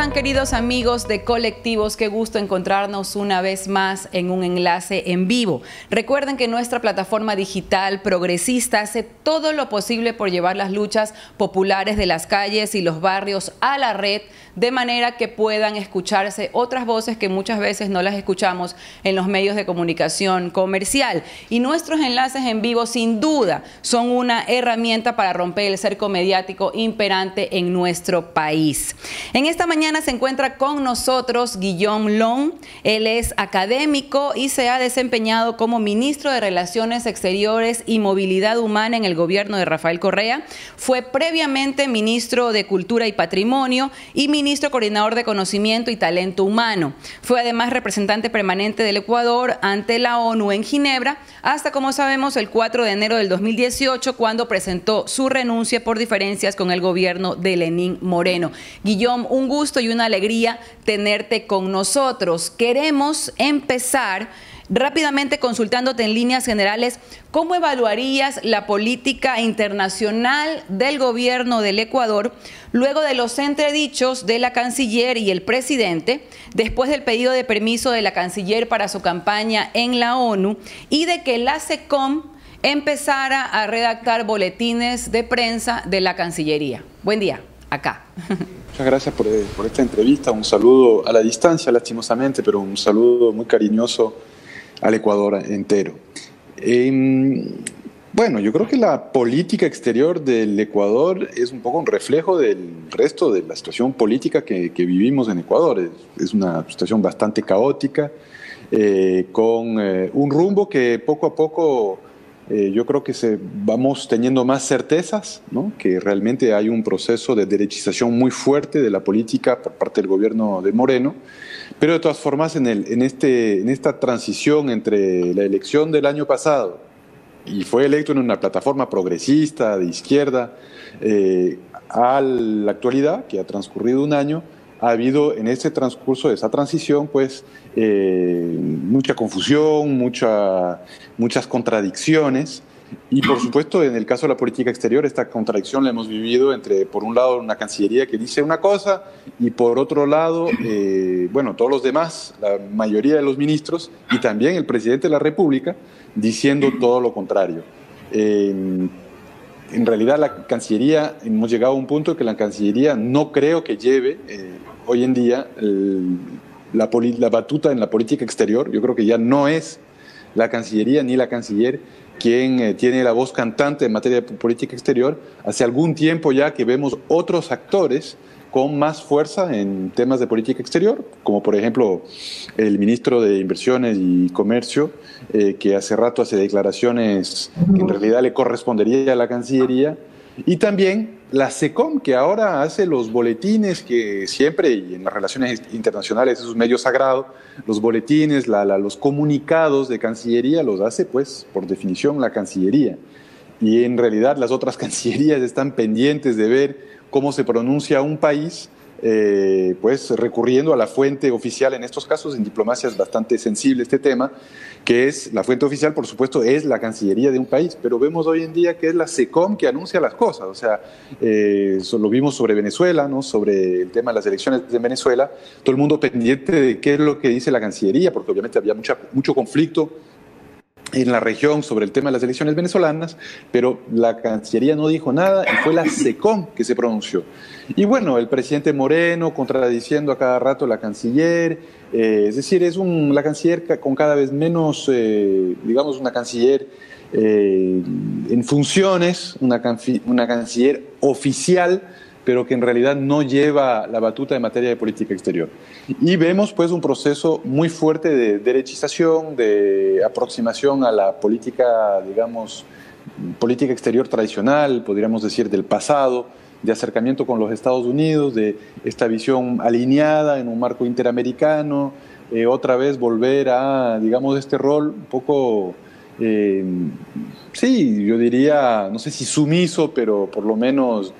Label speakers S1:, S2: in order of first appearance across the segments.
S1: están, queridos amigos de Colectivos? Qué gusto encontrarnos una vez más en un enlace en vivo. Recuerden que nuestra plataforma digital progresista hace todo lo posible por llevar las luchas populares de las calles y los barrios a la red, de manera que puedan escucharse otras voces que muchas veces no las escuchamos en los medios de comunicación comercial. Y nuestros enlaces en vivo, sin duda, son una herramienta para romper el cerco mediático imperante en nuestro país. En esta mañana se encuentra con nosotros Guillaume Long. Él es académico y se ha desempeñado como ministro de Relaciones Exteriores y Movilidad Humana en el gobierno de Rafael Correa. Fue previamente ministro de Cultura y Patrimonio y ministro coordinador de Conocimiento y Talento Humano. Fue además representante permanente del Ecuador ante la ONU en Ginebra hasta, como sabemos, el 4 de enero del 2018, cuando presentó su renuncia por diferencias con el gobierno de Lenín Moreno. Guillaume, un gusto y una alegría tenerte con nosotros. Queremos empezar rápidamente consultándote en líneas generales, ¿cómo evaluarías la política internacional del gobierno del Ecuador luego de los entredichos de la canciller y el presidente, después del pedido de permiso de la canciller para su campaña en la ONU y de que la SECOM empezara a redactar boletines de prensa de la Cancillería? Buen día, acá.
S2: Muchas gracias por esta entrevista. Un saludo a la distancia, lastimosamente, pero un saludo muy cariñoso al Ecuador entero. Bueno, yo creo que la política exterior del Ecuador es un poco un reflejo del resto de la situación política que vivimos en Ecuador. Es una situación bastante caótica, con un rumbo que poco a poco yo creo que vamos teniendo más certezas, ¿no? Que realmente hay un proceso de derechización muy fuerte de la política por parte del gobierno de Moreno. Pero de todas formas, en esta transición entre la elección del año pasado y fue electo en una plataforma progresista, de izquierda, a la actualidad, que ha transcurrido un año, ha habido en este transcurso de esa transición pues mucha confusión, muchas contradicciones. Y por supuesto, en el caso de la política exterior, esta contradicción la hemos vivido entre, por un lado, una cancillería que dice una cosa y por otro lado, bueno, todos los demás, la mayoría de los ministros y también el presidente de la República diciendo todo lo contrario. En realidad, la Cancillería, hemos llegado a un punto en que la Cancillería no creo que lleve hoy en día la batuta en la política exterior. Yo creo que ya no es la Cancillería ni la canciller quien tiene la voz cantante en materia de política exterior. Hace algún tiempo ya que vemos otros actores con más fuerza en temas de política exterior, como por ejemplo el ministro de Inversiones y Comercio, que hace rato hace declaraciones que en realidad le correspondería a la Cancillería, y también la SECOM, que ahora hace los boletines que siempre, y en las relaciones internacionales es un medio sagrado, los boletines, los comunicados de Cancillería los hace, pues, por definición, la Cancillería. Y en realidad las otras cancillerías están pendientes de ver cómo se pronuncia un país, pues recurriendo a la fuente oficial. En estos casos, en diplomacia es bastante sensible este tema, que es la fuente oficial, por supuesto, es la Cancillería de un país, pero vemos hoy en día que es la SECOM que anuncia las cosas. O sea, lo vimos sobre Venezuela, ¿no? Sobre el tema de las elecciones de Venezuela, todo el mundo pendiente de qué es lo que dice la Cancillería, porque obviamente había mucho conflicto en la región sobre el tema de las elecciones venezolanas, pero la Cancillería no dijo nada y fue la SECOM que se pronunció. Y bueno, el presidente Moreno contradiciendo a cada rato la canciller, es decir, es la canciller con cada vez menos, digamos, una canciller en funciones, una canciller oficial, pero que en realidad no lleva la batuta en materia de política exterior. Y vemos pues un proceso muy fuerte de derechización, de aproximación a la política, digamos, política exterior tradicional, podríamos decir del pasado, de acercamiento con los Estados Unidos, de esta visión alineada en un marco interamericano, otra vez volver a, digamos, este rol un poco, sí, yo diría, no sé si sumiso, pero por lo menos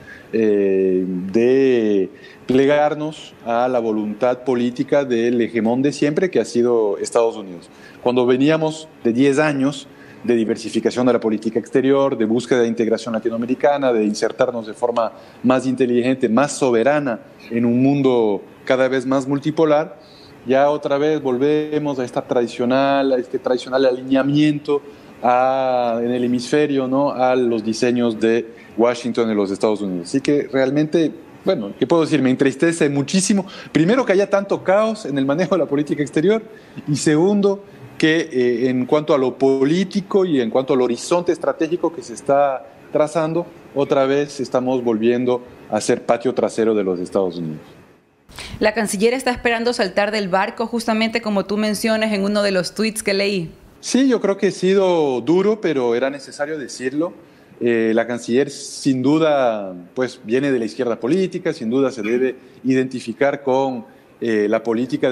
S2: de plegarnos a la voluntad política del hegemón de siempre, que ha sido Estados Unidos. Cuando veníamos de 10 años de diversificación de la política exterior, de búsqueda de integración latinoamericana, de insertarnos de forma más inteligente, más soberana en un mundo cada vez más multipolar. Ya otra vez volvemos a este tradicional alineamiento en el hemisferio, ¿no?, a los diseños de Washington y los Estados Unidos. Así que realmente, bueno, ¿qué puedo decir? Me entristece muchísimo. Primero, que haya tanto caos en el manejo de la política exterior, y segundo, que en cuanto a lo político y en cuanto al horizonte estratégico que se está trazando, otra vez estamos volviendo a ser patio trasero de los Estados Unidos.
S1: La canciller está esperando saltar del barco, justamente como tú mencionas en uno de los tweets que leí.
S2: Sí, yo creo que ha sido duro, pero era necesario decirlo. La canciller sin duda pues viene de la izquierda política, sin duda se debe identificar con la política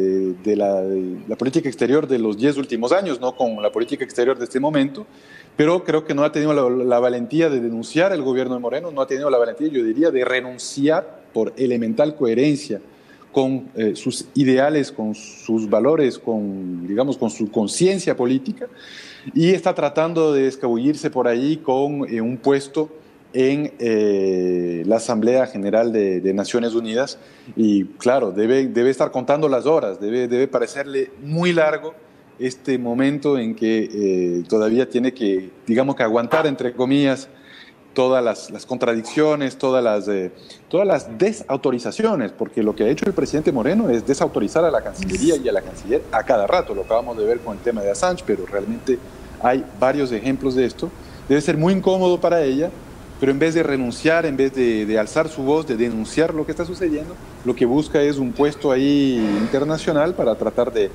S2: la política exterior de los 10 últimos años, no con la política exterior de este momento, pero creo que no ha tenido la valentía de denunciar el gobierno de Moreno, no ha tenido la valentía, yo diría, de renunciar por elemental coherencia con sus ideales, con sus valores, digamos, con su conciencia política, y está tratando de escabullirse por ahí con un puesto en la Asamblea General de Naciones Unidas, y claro, debe estar contando las horas, debe parecerle muy largo este momento en que todavía tiene que, digamos, que aguantar, entre comillas, todas las contradicciones, todas las desautorizaciones, porque lo que ha hecho el presidente Moreno es desautorizar a la Cancillería y a la Canciller a cada rato. Lo acabamos de ver con el tema de Assange, pero realmente hay varios ejemplos de esto. Debe ser muy incómodo para ella, pero en vez de renunciar, en vez de alzar su voz, de denunciar lo que está sucediendo, lo que busca es un puesto ahí internacional para tratar de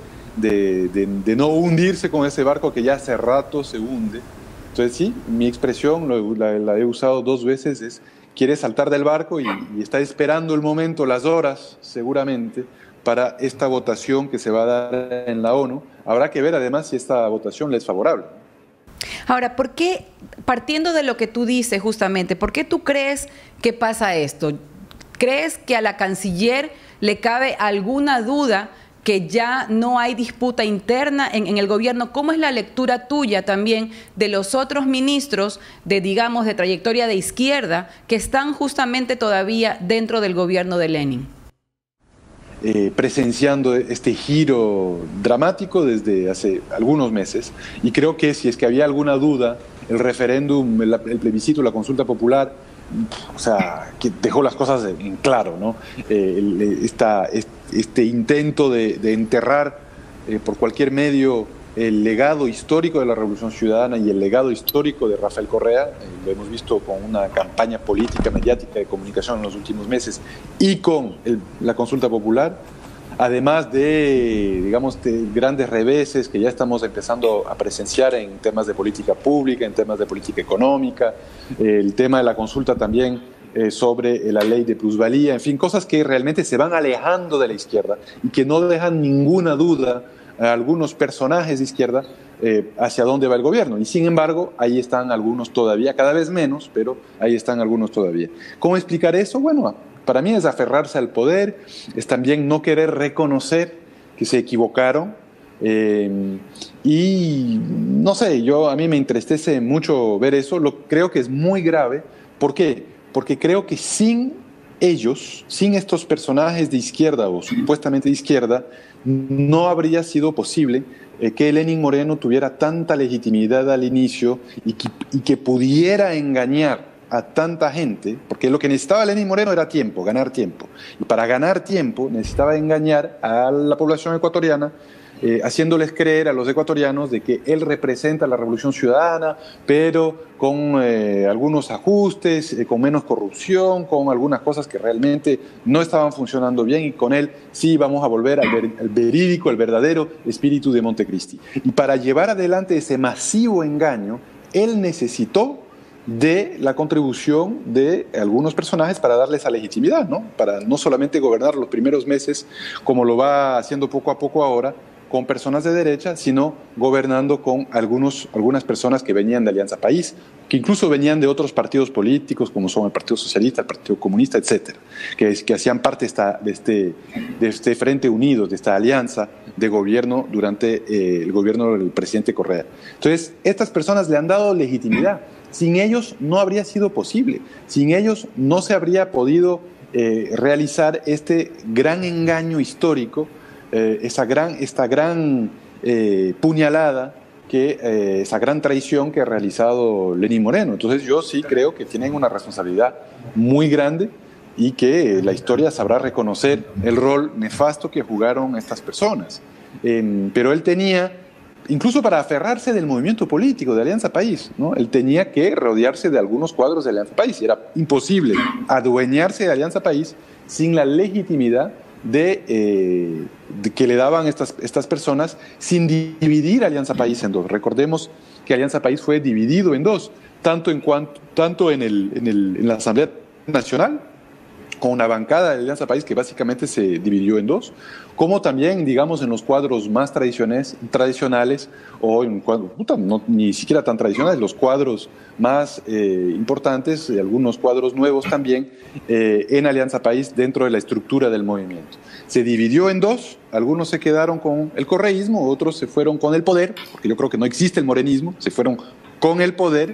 S2: no hundirse con ese barco que ya hace rato se hunde. Entonces sí, mi expresión, la he usado 2 veces, es: quiere saltar del barco y está esperando el momento, las horas seguramente, para esta votación que se va a dar en la ONU. Habrá que ver además si esta votación le es favorable.
S1: Ahora, ¿por qué, partiendo de lo que tú dices justamente, por qué tú crees que pasa esto? ¿Crees que a la canciller le cabe alguna duda que ya no hay disputa interna en el gobierno? ¿Cómo es la lectura tuya también de los otros ministros digamos, de trayectoria de izquierda que están justamente todavía dentro del gobierno de Lenin?
S2: Presenciando este giro dramático desde hace algunos meses, y creo que si es que había alguna duda, el referéndum, el plebiscito, la consulta popular, o sea, que dejó las cosas en claro, ¿no? Este intento de enterrar por cualquier medio el legado histórico de la Revolución Ciudadana y el legado histórico de Rafael Correa, lo hemos visto con una campaña política, mediática, de comunicación en los últimos meses, y con la consulta popular, además de, digamos, de grandes reveses que ya estamos empezando a presenciar en temas de política pública, en temas de política económica, el tema de la consulta también sobre la ley de plusvalía, en fin, cosas que realmente se van alejando de la izquierda y que no dejan ninguna duda a algunos personajes de izquierda hacia dónde va el gobierno. Y sin embargo, ahí están algunos todavía, cada vez menos, pero ahí están algunos todavía. ¿Cómo explicar eso? Bueno, para mí es aferrarse al poder, es también no querer reconocer que se equivocaron, y no sé, a mí me entristece mucho ver eso. Creo que es muy grave. ¿Por qué? Porque creo que sin ellos, sin estos personajes de izquierda o supuestamente de izquierda, no habría sido posible que Lenín Moreno tuviera tanta legitimidad al inicio y que pudiera engañar a tanta gente, porque lo que necesitaba Lenín Moreno era tiempo, ganar tiempo. Y para ganar tiempo necesitaba engañar a la población ecuatoriana, haciéndoles creer a los ecuatorianos de que él representa la Revolución Ciudadana, pero con algunos ajustes, con menos corrupción, con algunas cosas que realmente no estaban funcionando bien, y con él sí vamos a volver al verídico, al verdadero espíritu de Montecristi. Y para llevar adelante ese masivo engaño, él necesitó de la contribución de algunos personajes para darles esa legitimidad, ¿no? Para no solamente gobernar los primeros meses, como lo va haciendo poco a poco ahora, con personas de derecha, sino gobernando con algunas personas que venían de Alianza País, que incluso venían de otros partidos políticos, como son el Partido Socialista, el Partido Comunista, etcétera, que hacían parte de este Frente Unido, de esta alianza de gobierno durante el gobierno del presidente Correa. Entonces, estas personas le han dado legitimidad. Sin ellos no habría sido posible. Sin ellos no se habría podido realizar este gran engaño histórico, esta gran puñalada, esa gran traición que ha realizado Lenín Moreno. Entonces yo sí creo que tienen una responsabilidad muy grande y que la historia sabrá reconocer el rol nefasto que jugaron estas personas. Pero él tenía, incluso para aferrarse del movimiento político de Alianza País, ¿no? Él tenía que rodearse de algunos cuadros de Alianza País. Y era imposible adueñarse de Alianza País sin la legitimidad de que le daban estas personas, sin dividir Alianza País en dos. Recordemos que Alianza País fue dividido en dos, tanto en la Asamblea Nacional, con una bancada de Alianza País que básicamente se dividió en dos, como también, digamos, en los cuadros más tradicionales, o en cuadros, ni siquiera tan tradicionales, los cuadros más importantes, algunos cuadros nuevos también, en Alianza País dentro de la estructura del movimiento. Se dividió en dos, algunos se quedaron con el correísmo, otros se fueron con el poder, porque yo creo que no existe el morenismo, se fueron con el poder,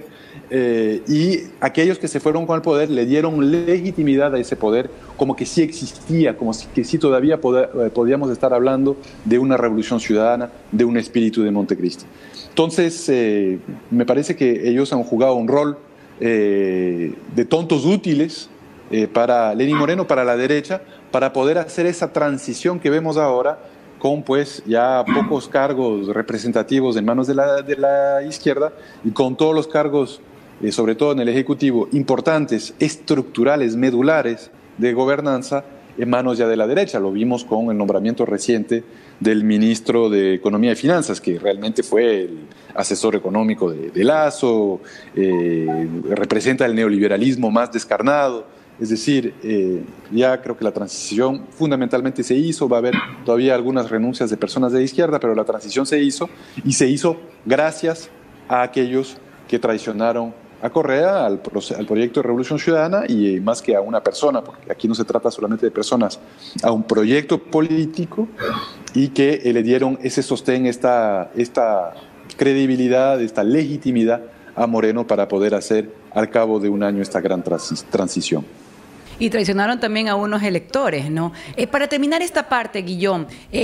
S2: y aquellos que se fueron con el poder le dieron legitimidad a ese poder, como que sí existía, que sí todavía podíamos estar hablando de una revolución ciudadana, de un espíritu de Montecristi. Entonces, me parece que ellos han jugado un rol de tontos útiles para Lenín Moreno, para la derecha, para poder hacer esa transición que vemos ahora, con pues ya pocos cargos representativos en manos de la izquierda y con todos los cargos, sobre todo en el Ejecutivo, importantes, estructurales, medulares de gobernanza en manos ya de la derecha. Lo vimos con el nombramiento reciente del ministro de Economía y Finanzas, que realmente fue el asesor económico de Lasso, representa el neoliberalismo más descarnado. Es decir, ya creo que la transición fundamentalmente se hizo, va a haber todavía algunas renuncias de personas de izquierda, pero la transición se hizo, y se hizo gracias a aquellos que traicionaron a Correa, al proyecto de Revolución Ciudadana, y más que a una persona, porque aquí no se trata solamente de personas, a un proyecto político, y que le dieron ese sostén, esta credibilidad, esta legitimidad a Moreno para poder hacer al cabo de un año esta gran transición.
S1: Y traicionaron también a unos electores, ¿no? Para terminar esta parte, Guillón,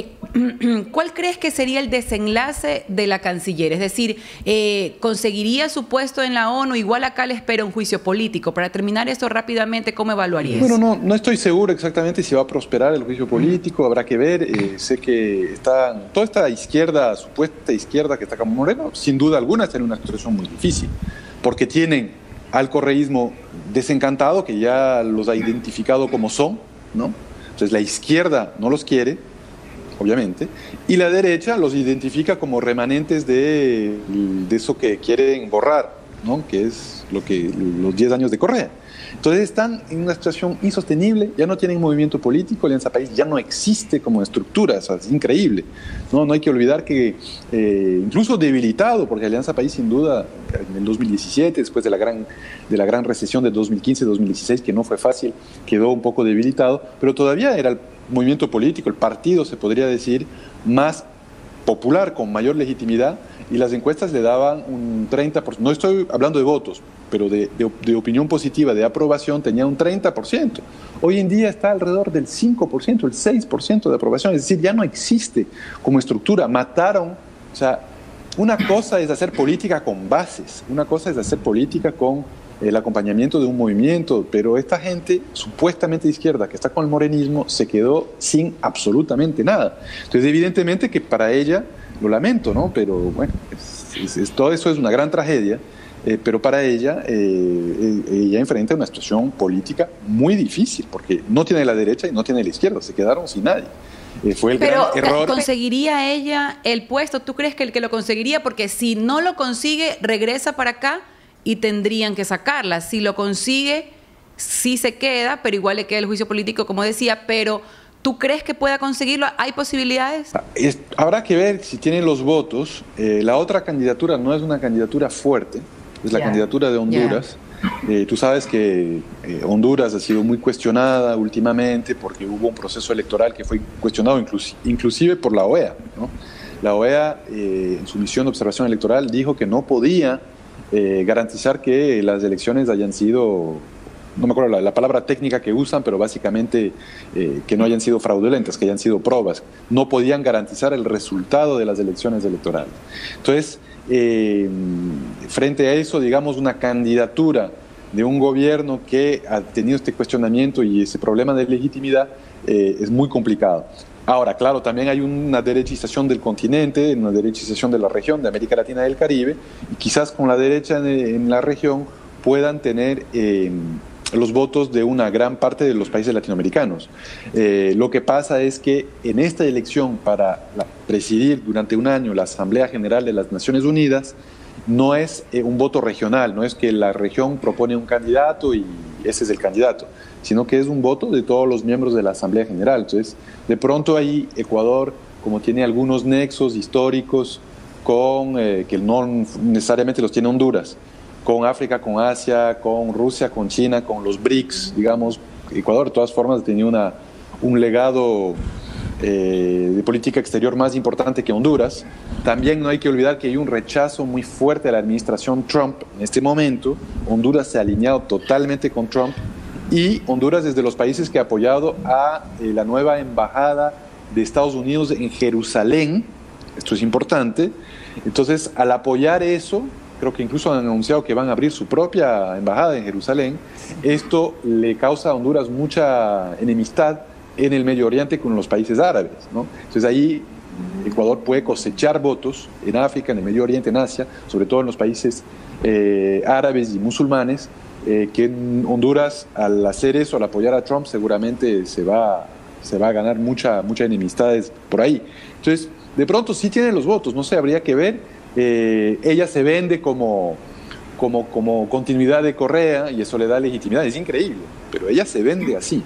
S1: ¿cuál crees que sería el desenlace de la canciller? Es decir, ¿conseguiría su puesto en la ONU? Igual acá le espera un juicio político. Para terminar esto rápidamente, ¿cómo evaluarías?
S2: Bueno, no estoy seguro exactamente si va a prosperar el juicio político, habrá que ver. Sé que toda esta izquierda, supuesta izquierda que está como Moreno, sin duda alguna está en una situación muy difícil, porque tienen al correísmo desencantado, que ya los ha identificado como son, ¿no? Entonces la izquierda no los quiere, obviamente, y la derecha los identifica como remanentes de eso que quieren borrar, ¿no? Que es los 10 años de Correa. Entonces están en una situación insostenible, ya no tienen movimiento político, Alianza País ya no existe como estructura, o sea, es increíble. No hay que olvidar que incluso debilitado, porque Alianza País sin duda en el 2017, después de la gran recesión de 2015-2016, que no fue fácil, quedó un poco debilitado, pero todavía era el movimiento político, el partido, se podría decir, más popular, con mayor legitimidad, y las encuestas le daban un 30%, no estoy hablando de votos, pero de opinión positiva, de aprobación, tenía un 30%. Hoy en día está alrededor del 5%, el 6% de aprobación, es decir, ya no existe como estructura, mataron, o sea, una cosa es hacer política con bases, una cosa es hacer política con el acompañamiento de un movimiento, pero esta gente supuestamente de izquierda que está con el morenismo se quedó sin absolutamente nada. Entonces evidentemente que para ella, lo lamento, ¿no? Pero bueno, todo eso es una gran tragedia, pero para ella, ella enfrenta una situación política muy difícil, porque no tiene la derecha y no tiene la izquierda, se quedaron sin nadie. Fue el gran error.
S1: ¿Conseguiría ella el puesto? ¿Tú crees que el que lo conseguiría? Porque si no lo consigue, regresa para acá y tendrían que sacarla. Si lo consigue, sí se queda, pero igual le queda el juicio político, como decía. Pero ¿tú crees que pueda conseguirlo? ¿Hay posibilidades?
S2: Habrá que ver si tienen los votos. La otra candidatura no es una candidatura fuerte, es la candidatura de Honduras. Tú sabes que Honduras ha sido muy cuestionada últimamente porque hubo un proceso electoral que fue cuestionado inclusive por la OEA, ¿no? La OEA, en su misión de observación electoral, dijo que no podía garantizar que las elecciones hayan sido, no me acuerdo la palabra técnica que usan, pero básicamente que no hayan sido fraudulentas, que hayan sido probas. No podían garantizar el resultado de las elecciones electorales. Entonces, frente a eso, digamos, una candidatura de un gobierno que ha tenido este cuestionamiento y ese problema de legitimidad es muy complicado. Ahora, claro, también hay una derechización del continente, una derechización de la región de América Latina y del Caribe, y quizás con la derecha en la región puedan tener los votos de una gran parte de los países latinoamericanos. Lo que pasa es que en esta elección para presidir durante un año la Asamblea General de las Naciones Unidas, no es un voto regional, no es que la región propone un candidato y ese es el candidato, sino que es un voto de todos los miembros de la Asamblea General. Entonces, de pronto ahí Ecuador, como tiene algunos nexos históricos con que no necesariamente los tiene Honduras, con África, con Asia, con Rusia, con China, con los BRICS, digamos, Ecuador de todas formas tenía un legado de política exterior más importante que Honduras. También no hay que olvidar que hay un rechazo muy fuerte a la administración Trump en este momento. Honduras se ha alineado totalmente con Trump y Honduras es de los países que ha apoyado a la nueva embajada de Estados Unidos en Jerusalén. Esto es importante. Entonces, al apoyar eso, creo que incluso han anunciado que van a abrir su propia embajada en Jerusalén. Esto le causa a Honduras mucha enemistad en el Medio Oriente con los países árabes, ¿no? Entonces ahí Ecuador puede cosechar votos en África, en el Medio Oriente, en Asia, sobre todo en los países árabes y musulmanes, que en Honduras, al hacer eso, al apoyar a Trump, seguramente se va a ganar mucha enemistades por ahí. Entonces, de pronto sí tiene los votos, no sé, habría que ver. Ella se vende como continuidad de Correa y eso le da legitimidad, es increíble, pero ella se vende así.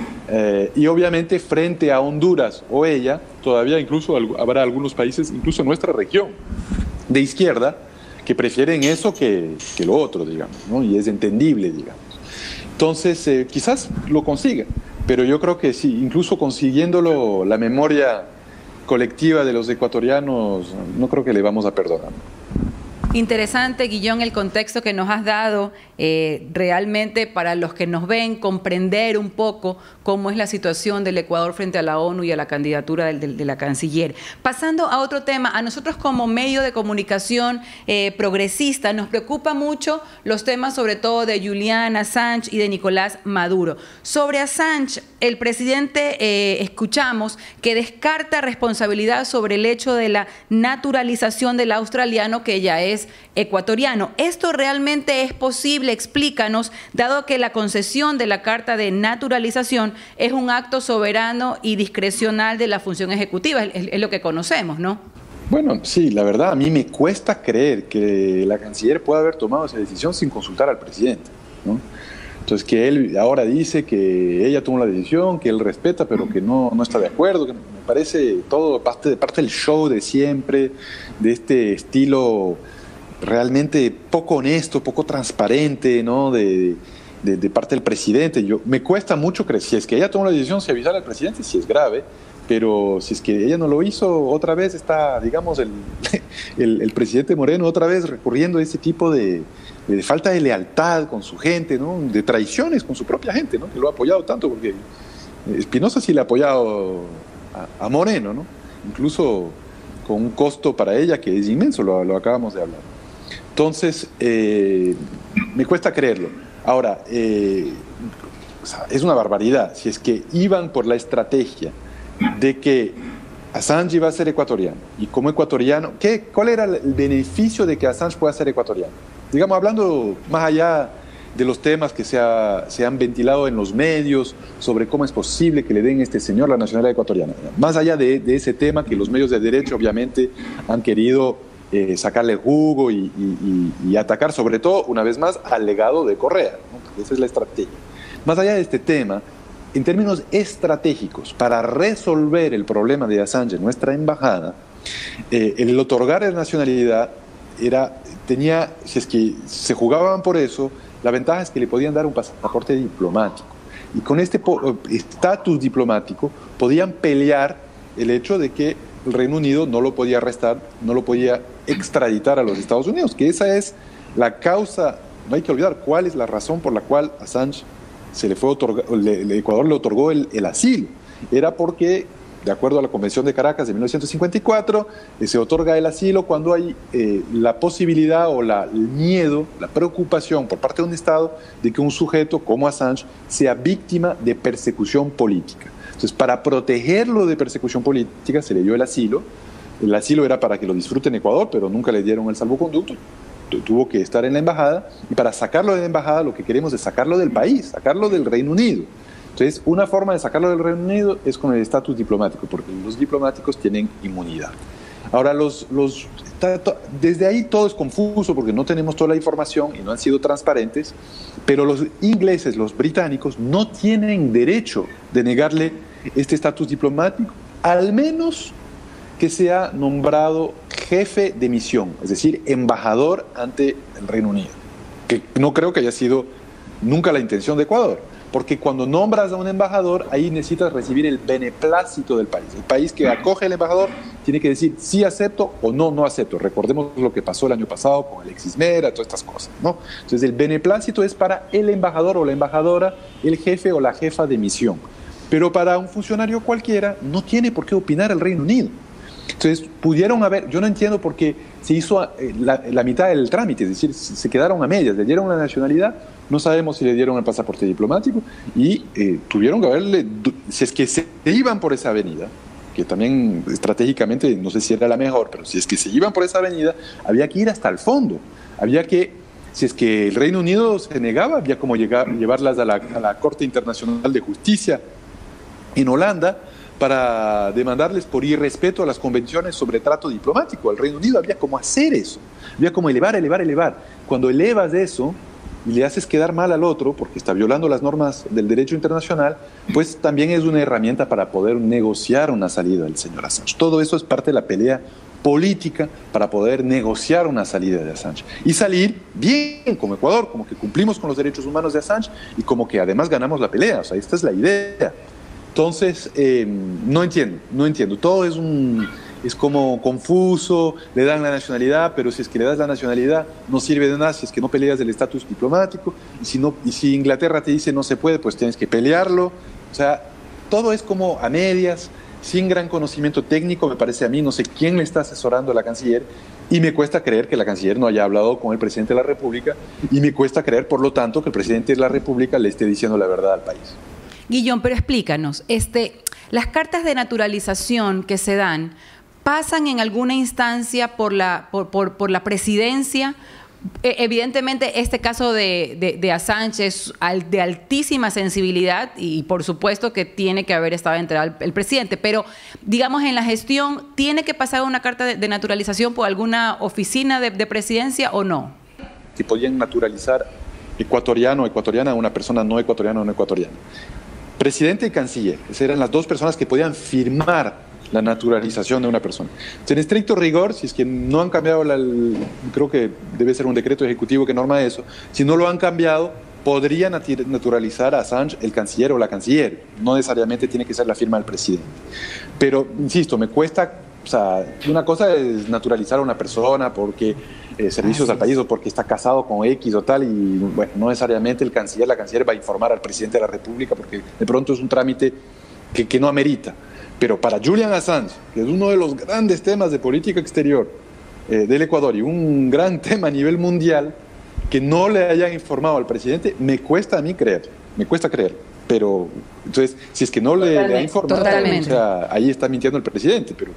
S2: Y obviamente frente a Honduras o ella, todavía incluso habrá algunos países, incluso en nuestra región, de izquierda, que prefieren eso que lo otro, digamos, ¿no? Y es entendible, digamos. Entonces, quizás lo consiga, pero yo creo que sí, incluso consiguiéndolo, la memoria colectiva de los ecuatorianos, no creo que le vamos a perdonar.
S1: Interesante, Guillón, el contexto que nos has dado, realmente para los que nos ven, comprender un poco cómo es la situación del Ecuador frente a la ONU y a la candidatura de la canciller. Pasando a otro tema, a nosotros como medio de comunicación progresista nos preocupa mucho los temas sobre todo de Julian Assange y de Nicolás Maduro. Sobre Assange, el presidente escuchamos que descarta responsabilidad sobre el hecho de la naturalización del australiano que ya es ecuatoriano. ¿Esto realmente es posible? Explícanos, dado que la concesión de la carta de naturalización es un acto soberano y discrecional de la función ejecutiva, es lo que conocemos, ¿no?
S2: Bueno, sí, la verdad, a mí me cuesta creer que la canciller pueda haber tomado esa decisión sin consultar al presidente, ¿no? Entonces, que él ahora dice que ella tomó la decisión, que él respeta, pero que no está de acuerdo, que me parece todo parte del show de siempre, de este estilo realmente poco honesto, poco transparente, ¿no? De parte del presidente. Me cuesta mucho creer, si es que ella tomó la decisión, si avisar al presidente, si es grave, pero si es que ella no lo hizo, otra vez está, digamos, el presidente Moreno otra vez recurriendo a ese tipo de falta de lealtad con su gente, ¿no? De traiciones con su propia gente, ¿no? Que lo ha apoyado tanto, porque Espinosa sí le ha apoyado a Moreno, ¿no? Incluso con un costo para ella que es inmenso, lo acabamos de hablar. Entonces, me cuesta creerlo. Ahora, o sea, es una barbaridad. Si es que iban por la estrategia de que Assange iba a ser ecuatoriano, y como ecuatoriano, ¿cuál era el beneficio de que Assange pueda ser ecuatoriano? Digamos, hablando más allá de los temas que se han ventilado en los medios sobre cómo es posible que le den a este señor la nacionalidad ecuatoriana. Más allá de ese tema que los medios de derecho obviamente han querido sacarle jugo y atacar, sobre todo, una vez más, al legado de Correa, ¿no? Esa es la estrategia. Más allá de este tema, en términos estratégicos, para resolver el problema de Assange en nuestra embajada, el otorgar la nacionalidad si es que se jugaban por eso, la ventaja es que le podían dar un pasaporte diplomático. Y con este estatus diplomático podían pelear el hecho de que el Reino Unido no lo podía arrestar, no lo podía extraditar a los Estados Unidos, que esa es la causa. No hay que olvidar cuál es la razón por la cual Assange el Ecuador le otorgó el asilo. Era porque, de acuerdo a la Convención de Caracas de 1954, se otorga el asilo cuando hay la posibilidad o el miedo, la preocupación por parte de un Estado de que un sujeto como Assange sea víctima de persecución política. Entonces, para protegerlo de persecución política se le dio el asilo. El asilo era para que lo disfrute en Ecuador, pero nunca le dieron el salvoconducto. Tuvo que estar en la embajada, y para sacarlo de la embajada lo que queremos es sacarlo del país, sacarlo del Reino Unido. Entonces, una forma de sacarlo del Reino Unido es con el estatus diplomático, porque los diplomáticos tienen inmunidad. Ahora, desde ahí todo es confuso porque no tenemos toda la información y no han sido transparentes, pero los ingleses, los británicos, no tienen derecho de negarle este estatus diplomático, al menos que sea nombrado jefe de misión, es decir, embajador ante el Reino Unido, que no creo que haya sido nunca la intención de Ecuador, porque cuando nombras a un embajador, ahí necesitas recibir el beneplácito del país. El país que acoge al embajador tiene que decir sí acepto o no, no acepto. Recordemos lo que pasó el año pasado con Alexis Mera, todas estas cosas, ¿no? Entonces el beneplácito es para el embajador o la embajadora, el jefe o la jefa de misión. Pero para un funcionario cualquiera no tiene por qué opinar el Reino Unido. Entonces, pudieron haber, yo no entiendo por qué se hizo la mitad del trámite, es decir, se quedaron a medias, le dieron la nacionalidad, no sabemos si le dieron el pasaporte diplomático y tuvieron que haberle, si es que se iban por esa avenida, que también estratégicamente no sé si era la mejor, pero si es que se iban por esa avenida, había que ir hasta el fondo, había que, si es que el Reino Unido se negaba, había como llevarlas a la Corte Internacional de Justicia en Holanda, para demandarles por irrespeto a las convenciones sobre trato diplomático. Al Reino Unido había como hacer eso, había como elevar. Cuando elevas eso y le haces quedar mal al otro, porque está violando las normas del derecho internacional, pues también es una herramienta para poder negociar una salida del señor Assange. Todo eso es parte de la pelea política para poder negociar una salida de Assange y salir bien como Ecuador, como que cumplimos con los derechos humanos de Assange y como que además ganamos la pelea. O sea, esta es la idea. Entonces, no entiendo. Todo es como confuso, le dan la nacionalidad, pero si es que le das la nacionalidad no sirve de nada si es que no peleas el estatus diplomático, y si Inglaterra te dice no se puede, pues tienes que pelearlo. O sea, todo es como a medias, sin gran conocimiento técnico, me parece a mí, no sé quién le está asesorando a la canciller, y me cuesta creer que la canciller no haya hablado con el presidente de la República, y me cuesta creer, por lo tanto, que el presidente de la República le esté diciendo la verdad al país.
S1: Guillón, pero explícanos, las cartas de naturalización que se dan, ¿pasan en alguna instancia por la presidencia? Evidentemente, este caso de Assange es de altísima sensibilidad y por supuesto que tiene que haber estado enterado el presidente, pero digamos en la gestión, ¿tiene que pasar una carta de naturalización por alguna oficina de presidencia o no?
S2: Si podían naturalizar ecuatoriano o ecuatoriana a una persona no ecuatoriana o no ecuatoriana. Presidente y canciller, esas eran las dos personas que podían firmar la naturalización de una persona. En estricto rigor, si es que no han cambiado, creo que debe ser un decreto ejecutivo que norma eso, si no lo han cambiado, podría naturalizar a Assange el canciller o la canciller, no necesariamente tiene que ser la firma del presidente. Pero, insisto, me cuesta, o sea, una cosa es naturalizar a una persona porque servicios al país o porque está casado con X o tal, y bueno, no necesariamente el canciller, la canciller va a informar al presidente de la República porque de pronto es un trámite que no amerita. Pero para Julian Assange, que es uno de los grandes temas de política exterior del Ecuador y un gran tema a nivel mundial, que no le hayan informado al presidente, me cuesta a mí creer, pero entonces, si es que no le ha informado, o sea, ahí está mintiendo el presidente, pero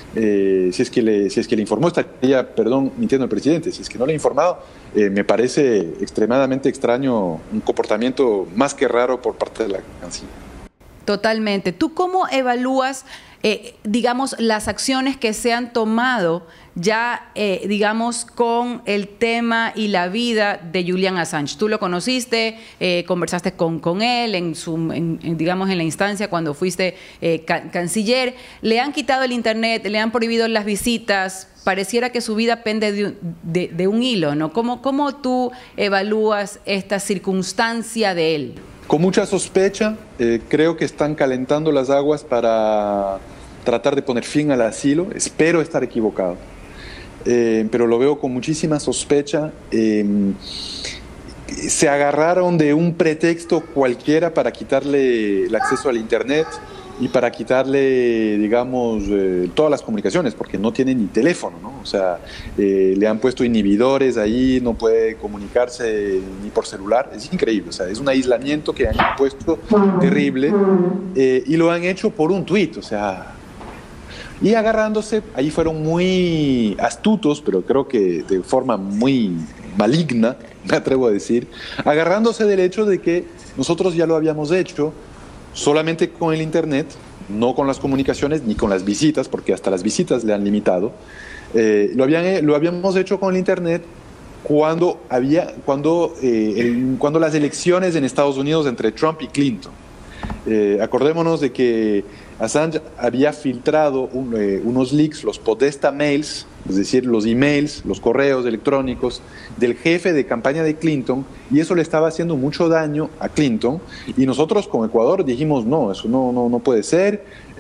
S2: si es que le informó, estaría, mintiendo el presidente. Si es que no le ha informado, me parece extremadamente extraño, un comportamiento más que raro por parte de la canciller.
S1: Totalmente. ¿Tú cómo evalúas digamos, las acciones que se han tomado ya, digamos, con el tema y la vida de Julian Assange? Tú lo conociste, conversaste con él digamos, en la instancia cuando fuiste canciller. Le han quitado el internet, le han prohibido las visitas. Pareciera que su vida pende de un hilo, ¿no? ¿Cómo tú evalúas esta circunstancia de él?
S2: Con mucha sospecha, creo que están calentando las aguas para tratar de poner fin al asilo. Espero estar equivocado, pero lo veo con muchísima sospecha. Se agarraron de un pretexto cualquiera para quitarle el acceso al internet y para quitarle, digamos, todas las comunicaciones, porque no tiene ni teléfono, ¿no? O sea, le han puesto inhibidores ahí, no puede comunicarse ni por celular. Es increíble, o sea, es un aislamiento que han impuesto terrible, y lo han hecho por un tuit, o sea, y agarrándose, ahí fueron muy astutos, pero creo que de forma muy maligna, me atrevo a decir, agarrándose del hecho de que nosotros ya lo habíamos hecho solamente con el internet, no con las comunicaciones ni con las visitas, porque hasta las visitas le han limitado. Lo habíamos hecho con el internet cuando las elecciones en Estados Unidos entre Trump y Clinton. Acordémonos de que Assange había filtrado unos leaks, los Podesta mails, es decir, los emails, los correos electrónicos del jefe de campaña de Clinton, y eso le estaba haciendo mucho daño a Clinton. Y nosotros con Ecuador dijimos, no, eso no puede ser.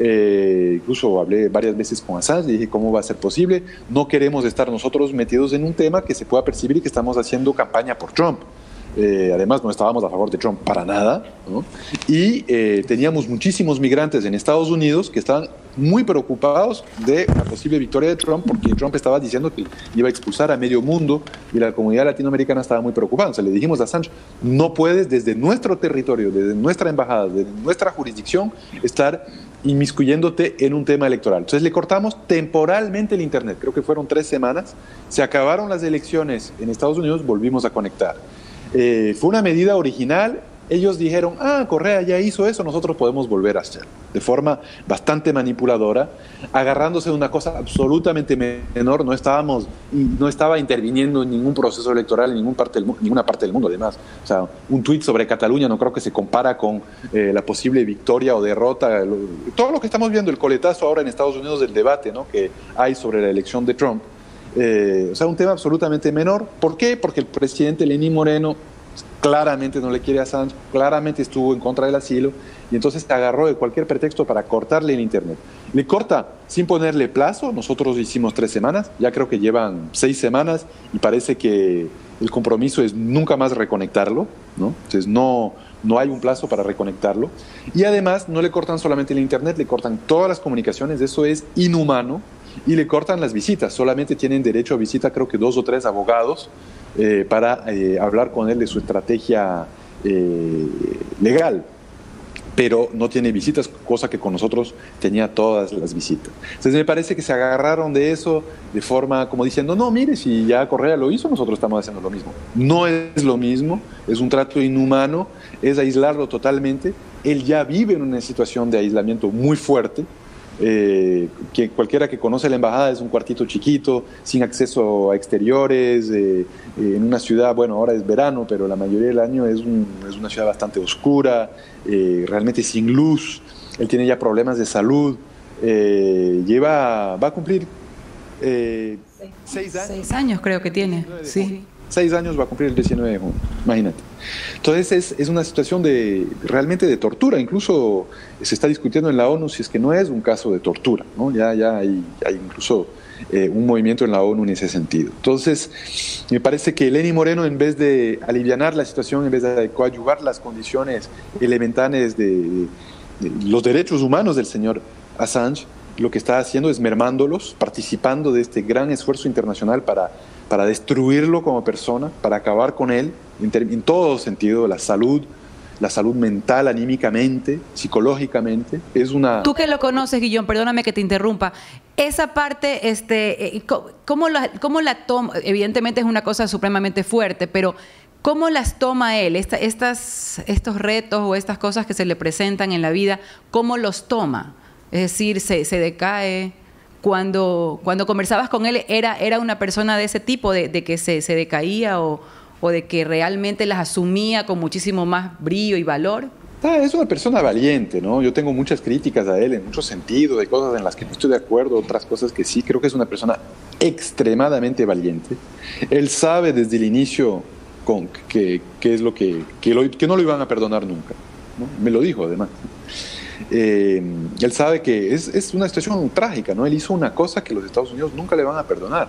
S2: Incluso hablé varias veces con Assange, dije, ¿cómo va a ser posible? No queremos estar nosotros metidos en un tema que se pueda percibir que estamos haciendo campaña por Trump. Además, no estábamos a favor de Trump para nada, ¿no? Y teníamos muchísimos migrantes en Estados Unidos que estaban muy preocupados de la posible victoria de Trump, porque Trump estaba diciendo que iba a expulsar a medio mundo y la comunidad latinoamericana estaba muy preocupada. O sea, le dijimos a Assange, no puedes desde nuestro territorio, desde nuestra embajada, desde nuestra jurisdicción, estar inmiscuyéndote en un tema electoral. Entonces le cortamos temporalmente el internet, creo que fueron 3 semanas, se acabaron las elecciones en Estados Unidos, volvimos a conectar. Fue una medida original. Ellos dijeron, Correa ya hizo eso, nosotros podemos volver a hacer. De forma bastante manipuladora, agarrándose de una cosa absolutamente menor. No estaba interviniendo en ningún proceso electoral en ninguna parte del mundo, además. O sea, un tuit sobre Cataluña no creo que se compara con la posible victoria o derrota. Todo lo que estamos viendo, el coletazo ahora en Estados Unidos del debate, ¿no?, que hay sobre la elección de Trump. O sea, un tema absolutamente menor. ¿Por qué? Porque el presidente Lenín Moreno claramente no le quiere a Assange, claramente estuvo en contra del asilo, y entonces se agarró de cualquier pretexto para cortarle el internet. Le corta sin ponerle plazo. Nosotros hicimos 3 semanas, ya creo que llevan 6 semanas, y parece que el compromiso es nunca más reconectarlo, ¿no? Entonces no hay un plazo para reconectarlo. Y además no le cortan solamente el internet, le cortan todas las comunicaciones. Eso es inhumano. Y le cortan las visitas. Solamente tienen derecho a visita, creo que 2 o 3 abogados para hablar con él de su estrategia legal. Pero no tiene visitas, cosa que con nosotros tenía todas las visitas. Entonces me parece que se agarraron de eso de forma como diciendo, no, mire, si ya Correa lo hizo, nosotros estamos haciendo lo mismo. No es lo mismo, es un trato inhumano, es aislarlo totalmente. Él ya vive en una situación de aislamiento muy fuerte. Que cualquiera que conoce la embajada es un cuartito chiquito, sin acceso a exteriores, en una ciudad, bueno, ahora es verano, pero la mayoría del año es una ciudad bastante oscura, realmente sin luz. Él tiene ya problemas de salud, va a cumplir 6 años.
S1: 6 años creo que tiene, sí.
S2: 6 años va a cumplir el 19 de junio, imagínate. Entonces es una situación realmente de tortura. Incluso se está discutiendo en la ONU si es que no es un caso de tortura, ¿no? Ya hay incluso un movimiento en la ONU en ese sentido. Entonces me parece que Lenín Moreno, en vez de alivianar la situación, en vez de coadyuvar las condiciones elementales de los derechos humanos del señor Assange, lo que está haciendo es mermándolos, participando de este gran esfuerzo internacional para destruirlo como persona, para acabar con él en todo sentido, la salud mental, anímicamente, psicológicamente. Tú
S1: que lo conoces, Guillón, perdóname que te interrumpa, esa parte, ¿cómo la toma? Evidentemente es una cosa supremamente fuerte, pero ¿cómo las toma él? Estos retos o estas cosas que se le presentan en la vida, ¿cómo los toma? Es decir, se decae. Cuando conversabas con él, ¿era una persona de ese tipo, de que se decaía o de que realmente las asumía con muchísimo más brillo y valor?
S2: Es una persona valiente, ¿no? Yo tengo muchas críticas a él en muchos sentidos, hay cosas en las que no estoy de acuerdo, otras cosas que sí. Creo que es una persona extremadamente valiente. Él sabe desde el inicio qué es lo que no lo iban a perdonar nunca, ¿no? Me lo dijo, además. Él sabe que es una situación trágica, ¿no? Él hizo una cosa que los Estados Unidos nunca le van a perdonar.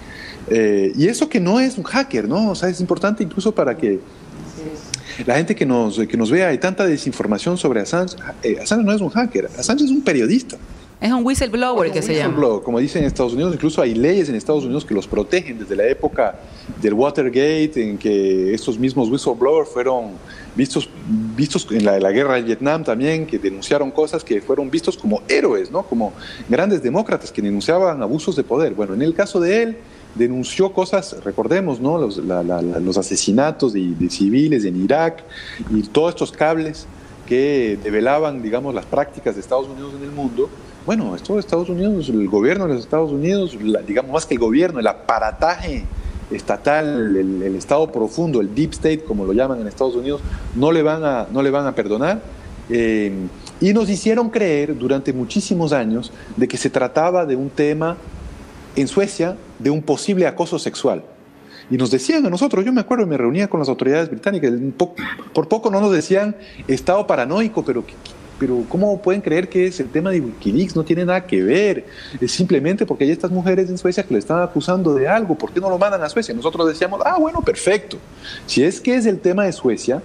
S2: Y eso que no es un hacker, ¿no? O sea, es importante incluso para que la gente que nos vea. Hay tanta desinformación sobre Assange. Assange no es un hacker, Assange es un periodista.
S1: Es un whistleblower que se llama.
S2: Como dicen en Estados Unidos, incluso hay leyes en Estados Unidos que los protegen desde la época del Watergate, en que estos mismos whistleblowers fueron vistos en la guerra de Vietnam también, que denunciaron cosas que fueron vistos como héroes, ¿no? Como grandes demócratas que denunciaban abusos de poder. Bueno, en el caso de él, denunció cosas, recordemos, ¿no? Los asesinatos de civiles en Irak y todos estos cables que develaban, digamos, las prácticas de Estados Unidos en el mundo. Bueno, esto de Estados Unidos, el gobierno de los Estados Unidos, digamos más que el gobierno, el aparataje estatal, el Estado profundo, el Deep State, como lo llaman en Estados Unidos, no le van a perdonar. Y nos hicieron creer durante muchísimos años de que se trataba de un tema en Suecia, de un posible acoso sexual. Y nos decían a nosotros, yo me acuerdo, me reunía con las autoridades británicas, por poco no nos decían estado paranoico, pero ¿cómo pueden creer que es el tema de Wikileaks? No tiene nada que ver, es simplemente porque hay estas mujeres en Suecia que le están acusando de algo, ¿por qué no lo mandan a Suecia? Nosotros decíamos, bueno, perfecto, si es que es el tema de Suecia,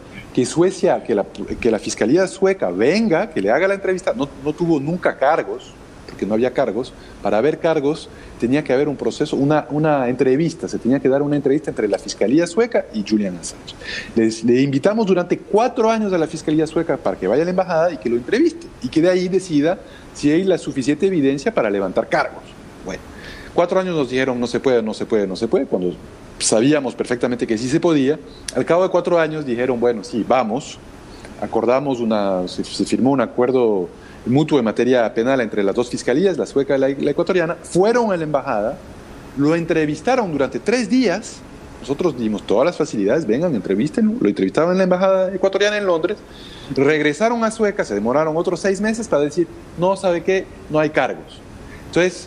S2: que la Fiscalía sueca venga, que le haga la entrevista. No tuvo nunca cargos, porque no había cargos. Para haber cargos tenía que haber un proceso, una entrevista, se tenía que dar una entrevista entre la Fiscalía sueca y Julian Assange. Le invitamos durante 4 años a la Fiscalía sueca para que vaya a la embajada y que lo entreviste, y que de ahí decida si hay la suficiente evidencia para levantar cargos. Bueno, 4 años nos dijeron no se puede, cuando sabíamos perfectamente que sí se podía. Al cabo de 4 años dijeron, bueno, sí, vamos, acordamos se firmó un acuerdo mutuo en materia penal entre las dos fiscalías, la sueca y la ecuatoriana. Fueron a la embajada, lo entrevistaron durante 3 días, nosotros dimos todas las facilidades, vengan, entrevístenlo, lo entrevistaron en la embajada ecuatoriana en Londres, regresaron a Sueca, se demoraron otros 6 meses para decir, no, ¿sabe qué? No hay cargos. Entonces,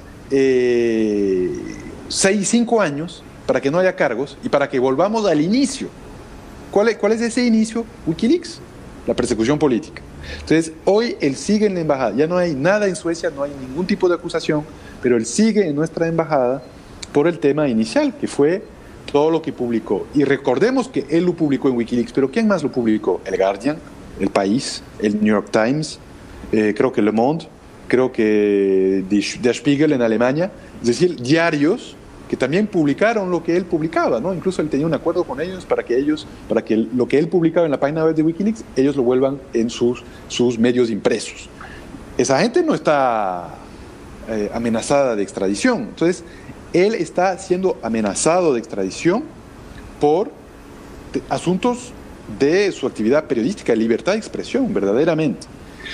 S2: 5 años para que no haya cargos y para que volvamos al inicio. ¿Cuál es ese inicio? Wikileaks, la persecución política. Entonces, hoy él sigue en la embajada, ya no hay nada en Suecia, no hay ningún tipo de acusación, pero él sigue en nuestra embajada por el tema inicial, que fue todo lo que publicó. Y recordemos que él lo publicó en Wikileaks, pero ¿quién más lo publicó? El Guardian, El País, el New York Times, creo que Le Monde, creo que Der Spiegel en Alemania, es decir, diarios que también publicaron lo que él publicaba, ¿no? Incluso él tenía un acuerdo con ellos para que lo que él publicaba en la página web de Wikileaks, ellos lo vuelvan en sus medios impresos. Esa gente no está amenazada de extradición. Entonces, él está siendo amenazado de extradición por asuntos de su actividad periodística, libertad de expresión, verdaderamente.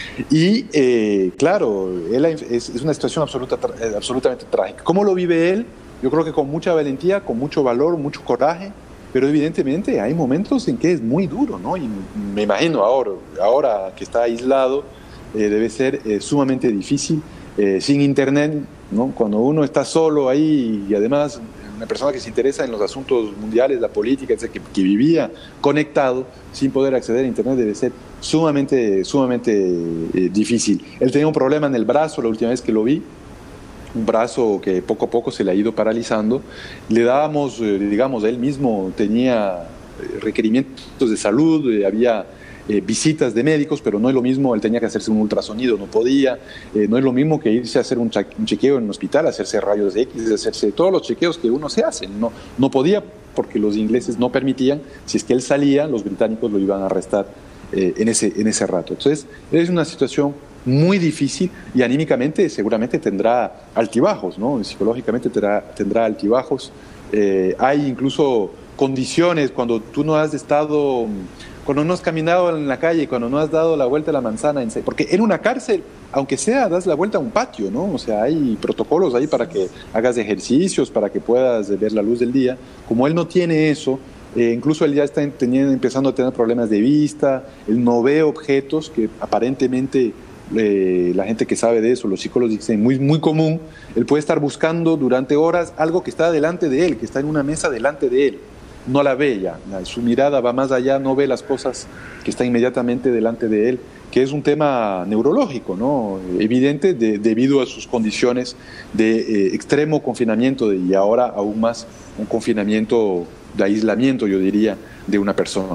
S2: Y claro, es una situación absolutamente trágica. ¿Cómo lo vive él? Yo creo que con mucha valentía, con mucho valor, mucho coraje, pero evidentemente hay momentos en que es muy duro, ¿no? Y me imagino ahora que está aislado, debe ser sumamente difícil, sin internet, ¿no? Cuando uno está solo ahí y además una persona que se interesa en los asuntos mundiales, la política, que vivía conectado sin poder acceder a internet, debe ser sumamente difícil. Él tenía un problema en el brazo la última vez que lo vi, un brazo que poco a poco se le ha ido paralizando. Le dábamos, digamos, él mismo tenía requerimientos de salud, había visitas de médicos, pero no es lo mismo, él tenía que hacerse un ultrasonido, no podía, no es lo mismo que irse a hacer un chequeo en un hospital, hacerse rayos X, hacerse todos los chequeos que uno se hace, no podía porque los ingleses no permitían. Si es que él salía, los británicos lo iban a arrestar en ese rato. Entonces, es una situación muy difícil y anímicamente seguramente tendrá altibajos, ¿no? Psicológicamente tendrá altibajos. Hay incluso condiciones cuando tú no has estado cuando no has caminado en la calle, cuando no has dado la vuelta a la manzana, porque en una cárcel, aunque sea, das la vuelta a un patio, ¿no? O sea, hay protocolos ahí para que hagas ejercicios, para que puedas ver la luz del día. Como él no tiene eso, incluso él ya está empezando a tener problemas de vista, él no ve objetos que aparentemente la gente que sabe de eso, los psicólogos dicen muy, muy común. Él puede estar buscando durante horas algo que está delante de él, que está en una mesa delante de él. No la ve ya, su mirada va más allá, no ve las cosas que están inmediatamente delante de él, que es un tema neurológico, ¿no? Evidente debido a sus condiciones de extremo confinamiento y ahora aún más un confinamiento de aislamiento, yo diría, de una persona.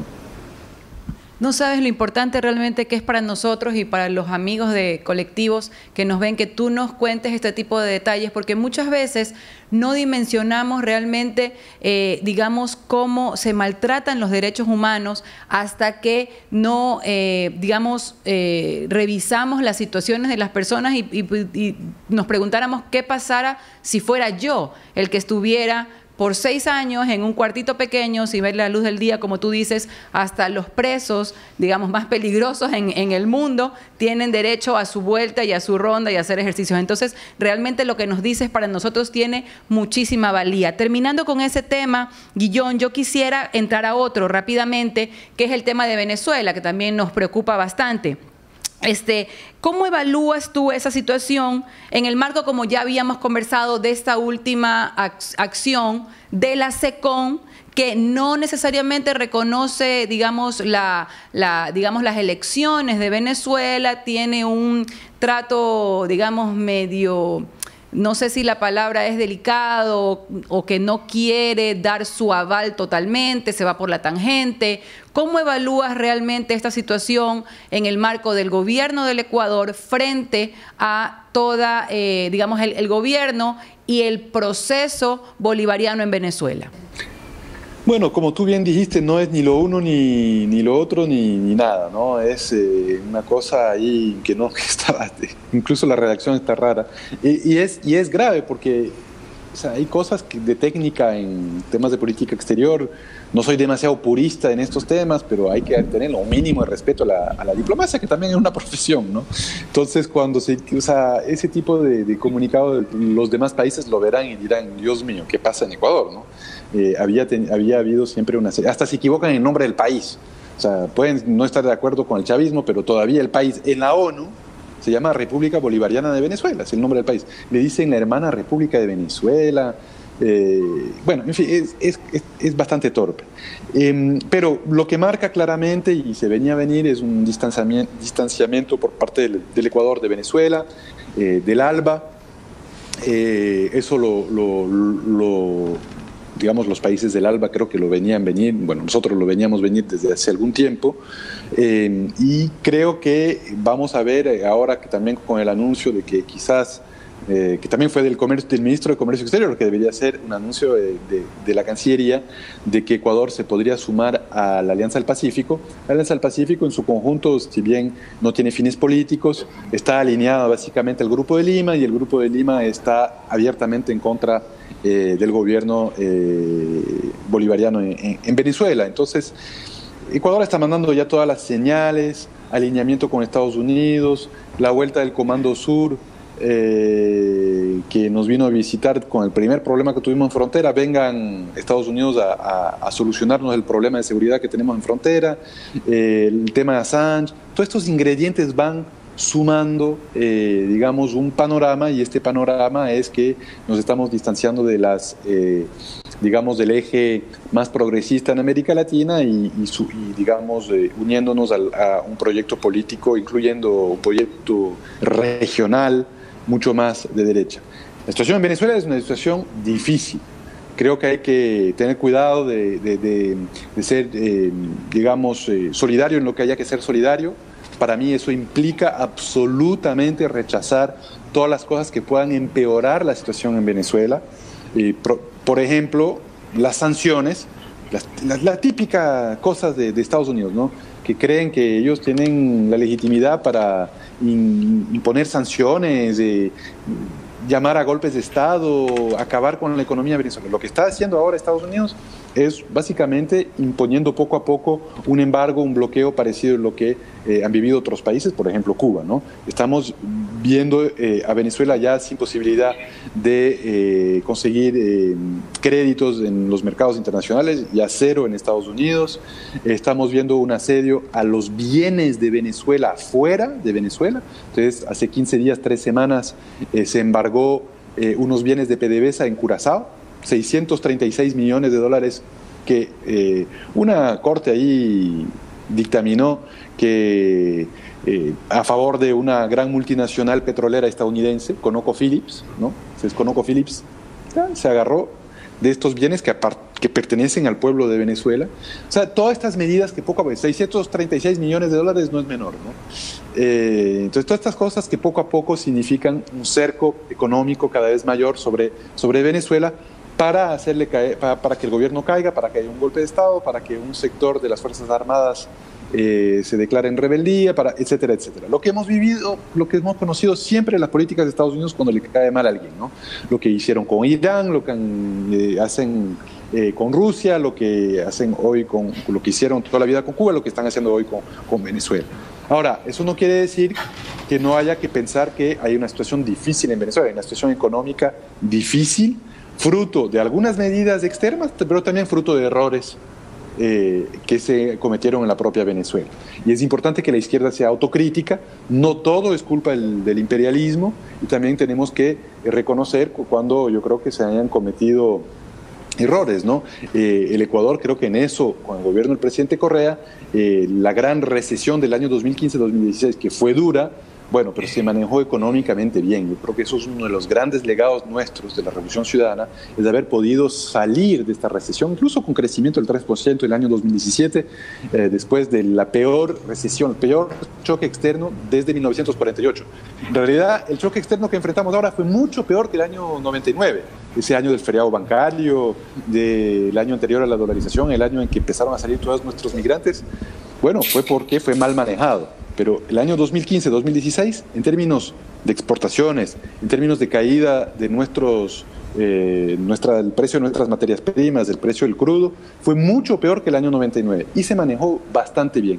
S1: No sabes lo importante realmente que es para nosotros y para los amigos de colectivos que nos ven, que tú nos cuentes este tipo de detalles, porque muchas veces no dimensionamos realmente, digamos, cómo se maltratan los derechos humanos hasta que no, digamos, revisamos las situaciones de las personas y nos preguntáramos qué pasara si fuera yo el que estuviera por 6 años en un cuartito pequeño, sin ver la luz del día, como tú dices. Hasta los presos, digamos, más peligrosos en el mundo, tienen derecho a su vuelta y a su ronda y a hacer ejercicios. Entonces, realmente lo que nos dices para nosotros tiene muchísima valía. Terminando con ese tema, Guillón, yo quisiera entrar a otro rápidamente, que es el tema de Venezuela, que también nos preocupa bastante. ¿Cómo evalúas tú esa situación en el marco, como ya habíamos conversado, de esta última acción de la SECON, que no necesariamente reconoce, digamos, digamos, las elecciones de Venezuela, tiene un trato, digamos, medio, no sé si la palabra es delicado o que no quiere dar su aval totalmente, se va por la tangente? ¿Cómo evalúas realmente esta situación en el marco del gobierno del Ecuador frente a toda, digamos, el gobierno y el proceso bolivariano en Venezuela?
S2: Bueno, como tú bien dijiste, no es ni lo uno ni lo otro ni nada, ¿no? Es una cosa ahí que no, que está, incluso la redacción está rara. Y es grave porque, o sea, hay cosas de técnica en temas de política exterior. No soy demasiado purista en estos temas, pero hay que tener lo mínimo de respeto a la diplomacia, que también es una profesión, ¿no? Entonces, cuando se usa ese tipo de comunicado, los demás países lo verán y dirán, Dios mío, ¿qué pasa en Ecuador, no? Había habido siempre una serie, hasta se equivocan en el nombre del país. O sea, pueden no estar de acuerdo con el chavismo, pero todavía el país en la ONU se llama República Bolivariana de Venezuela, es el nombre del país. Le dicen la hermana República de Venezuela. Bueno, en fin, es bastante torpe. Pero lo que marca claramente, y se venía a venir, es un distanciamiento por parte del Ecuador de Venezuela, del ALBA. Eso digamos, los países del ALBA creo que lo venían venir, bueno, nosotros lo veníamos venir desde hace algún tiempo, y creo que vamos a ver ahora que también con el anuncio de que quizás, que también fue del ministro de Comercio Exterior, que debería ser un anuncio de la Cancillería, de que Ecuador se podría sumar a la Alianza del Pacífico. La Alianza del Pacífico en su conjunto, si bien no tiene fines políticos, está alineada básicamente al Grupo de Lima, y el Grupo de Lima está abiertamente en contra del gobierno bolivariano en Venezuela. Entonces, Ecuador está mandando ya todas las señales, alineamiento con Estados Unidos, la vuelta del Comando Sur, que nos vino a visitar con el primer problema que tuvimos en frontera. Vengan Estados Unidos a solucionarnos el problema de seguridad que tenemos en frontera, el tema de Assange. Todos estos ingredientes van sumando, digamos, un panorama, y este panorama es que nos estamos distanciando de digamos, del eje más progresista en América Latina y digamos, uniéndonos a un proyecto político, incluyendo un proyecto regional mucho más de derecha. La situación en Venezuela es una situación difícil. Creo que hay que tener cuidado de ser, digamos, solidario en lo que haya que ser solidario. Para mí eso implica absolutamente rechazar todas las cosas que puedan empeorar la situación en Venezuela. Por ejemplo, las sanciones, la típica cosas de Estados Unidos, ¿no? Que creen que ellos tienen la legitimidad para imponer sanciones, llamar a golpes de Estado, acabar con la economía venezolana. Lo que está haciendo ahora Estados Unidos es básicamente imponiendo poco a poco un embargo, un bloqueo parecido a lo que han vivido otros países, por ejemplo Cuba, ¿no? Estamos viendo a Venezuela ya sin posibilidad de conseguir créditos en los mercados internacionales, ya cero en Estados Unidos. Estamos viendo un asedio a los bienes de Venezuela fuera de Venezuela. Entonces, hace 15 días, 3 semanas, se embargó unos bienes de PDVSA en Curazao, 636 millones de dólares que una corte ahí dictaminó que a favor de una gran multinacional petrolera estadounidense, ConocoPhillips, ¿no? Entonces ConocoPhillips se agarró de estos bienes que pertenecen al pueblo de Venezuela. O sea, todas estas medidas que poco a poco, 636 millones de dólares no es menor, ¿no? Entonces, todas estas cosas que poco a poco significan un cerco económico cada vez mayor sobre Venezuela, para hacerle caer, para que el gobierno caiga, para que haya un golpe de Estado, para que un sector de las Fuerzas Armadas se declare en rebeldía, etcétera, etcétera. Lo que hemos vivido, lo que hemos conocido siempre en las políticas de Estados Unidos cuando le cae mal a alguien, ¿no? Lo que hicieron con Irán, lo que hacen con Rusia, lo que hacen hoy con lo que hicieron toda la vida con Cuba, lo que están haciendo hoy con Venezuela. Ahora, eso no quiere decir que no haya que pensar que hay una situación difícil en Venezuela, hay una situación económica difícil, fruto de algunas medidas externas, pero también fruto de errores que se cometieron en la propia Venezuela. Y es importante que la izquierda sea autocrítica, no todo es culpa del imperialismo, y también tenemos que reconocer cuando yo creo que se hayan cometido errores, ¿no? El Ecuador, creo que en eso, con el gobierno del presidente Correa, la gran recesión del año 2015-2016, que fue dura, bueno, pero se manejó económicamente bien. Yo creo que eso es uno de los grandes legados nuestros de la Revolución Ciudadana, es de haber podido salir de esta recesión, incluso con crecimiento del 3% el año 2017, después de la peor recesión, el peor choque externo desde 1948. En realidad, el choque externo que enfrentamos ahora fue mucho peor que el año 99, ese año del feriado bancario, del año anterior a la dolarización, el año en que empezaron a salir todos nuestros migrantes. Bueno, fue porque fue mal manejado. Pero el año 2015-2016, en términos de exportaciones, en términos de caída de el precio de nuestras materias primas, del precio del crudo, fue mucho peor que el año 99 y se manejó bastante bien.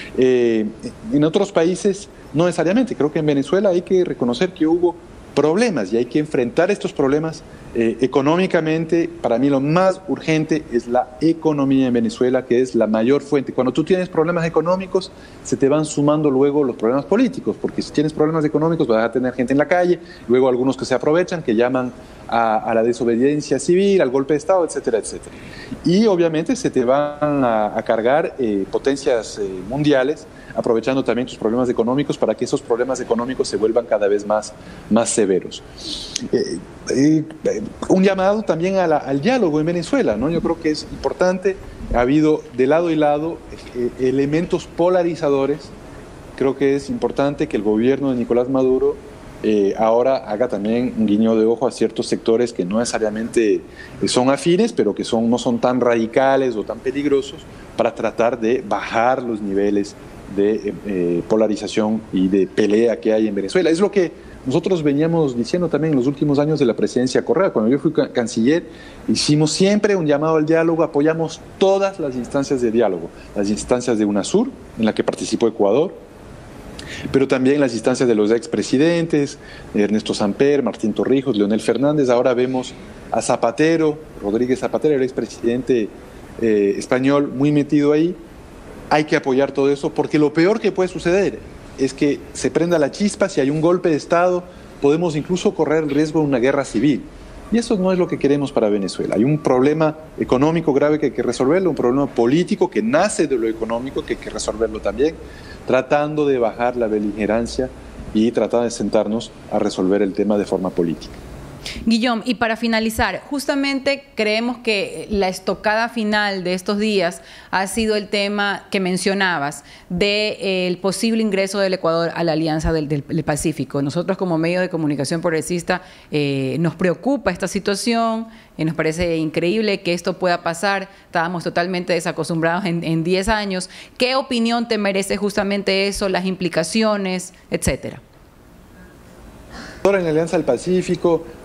S2: En otros países, no necesariamente. Creo que en Venezuela hay que reconocer que hubo problemas y hay que enfrentar estos problemas económicamente. Para mí lo más urgente es la economía en Venezuela, que es la mayor fuente. Cuando tú tienes problemas económicos, se te van sumando luego los problemas políticos, porque si tienes problemas económicos vas a tener gente en la calle, luego algunos que se aprovechan, que llaman a la desobediencia civil, al golpe de Estado, etcétera, etcétera. Y obviamente se te van a cargar potencias mundiales, aprovechando también tus problemas económicos para que esos problemas económicos se vuelvan cada vez más severos. Un llamado también al diálogo en Venezuela, ¿no? Yo creo que es importante. Ha habido de lado y lado elementos polarizadores. Creo que es importante que el gobierno de Nicolás Maduro ahora haga también un guiño de ojo a ciertos sectores que no necesariamente son afines, pero que no son tan radicales o tan peligrosos, para tratar de bajar los niveles de polarización y de pelea que hay en Venezuela. Es lo que nosotros veníamos diciendo también en los últimos años de la presidencia Correa. Cuando yo fui canciller, hicimos siempre un llamado al diálogo, apoyamos todas las instancias de diálogo, las instancias de UNASUR, en la que participó Ecuador, pero también las instancias de los expresidentes, Ernesto Samper, Martín Torrijos, Leonel Fernández. Ahora vemos a Zapatero, Rodríguez Zapatero, el expresidente español, muy metido ahí. Hay que apoyar todo eso, porque lo peor que puede suceder es que se prenda la chispa. Si hay un golpe de Estado, podemos incluso correr el riesgo de una guerra civil. Y eso no es lo que queremos para Venezuela. Hay un problema económico grave que hay que resolverlo, un problema político que nace de lo económico que hay que resolverlo también, tratando de bajar la beligerancia y tratar de sentarnos a resolver el tema de forma política.
S1: Guillaume, y para finalizar, justamente creemos que la estocada final de estos días ha sido el tema que mencionabas del posible ingreso del Ecuador a la Alianza del Pacífico. Nosotros como medio de comunicación progresista nos preocupa esta situación, nos parece increíble que esto pueda pasar. Estábamos totalmente desacostumbrados en 10 años. ¿Qué opinión te merece justamente eso, las implicaciones, etcétera?
S2: En la Alianza del Pacífico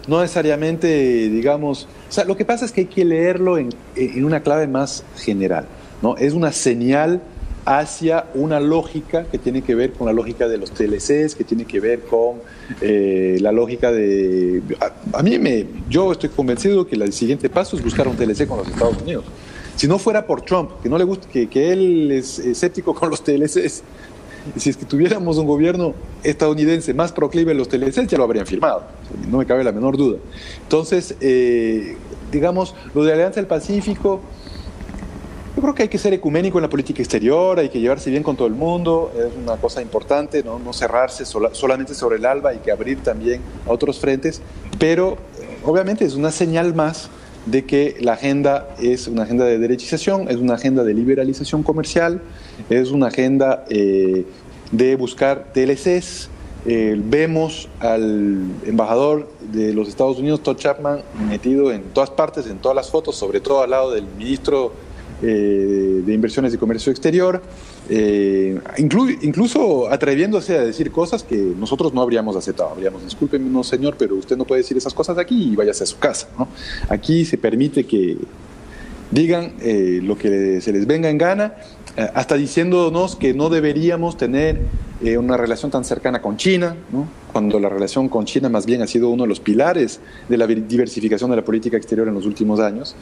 S2: no necesariamente, digamos, o sea, lo que pasa es que hay que leerlo en una clave más general, ¿no? Es una señal hacia una lógica que tiene que ver con la lógica de los TLCs, que tiene que ver con la lógica de... Yo estoy convencido que el siguiente paso es buscar un TLC con los Estados Unidos. Si no fuera por Trump, que no le gusta, que él es escéptico con los TLCs, si es que tuviéramos un gobierno estadounidense más proclive a los TLCs, ya lo habrían firmado, no me cabe la menor duda. Entonces, digamos, lo de Alianza del Pacífico, yo creo que hay que ser ecuménico en la política exterior, hay que llevarse bien con todo el mundo, es una cosa importante, no cerrarse solamente sobre el ALBA, hay que abrir también a otros frentes, pero obviamente es una señal más de que la agenda es una agenda de derechización, es una agenda de liberalización comercial, es una agenda de buscar TLCs. Vemos al embajador de los Estados Unidos, Todd Chapman, metido en todas partes, en todas las fotos, sobre todo al lado del ministro de Inversiones y Comercio Exterior, incluso atreviéndose a decir cosas que nosotros no habríamos aceptado. Discúlpeme, señor, pero usted no puede decir esas cosas aquí y váyase a su casa, ¿no? Aquí se permite que digan lo que se les venga en gana, hasta diciéndonos que no deberíamos tener una relación tan cercana con China, ¿no? Cuando la relación con China más bien ha sido uno de los pilares de la diversificación de la política exterior en los últimos años,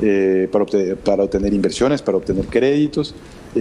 S2: para obtener inversiones, para obtener créditos.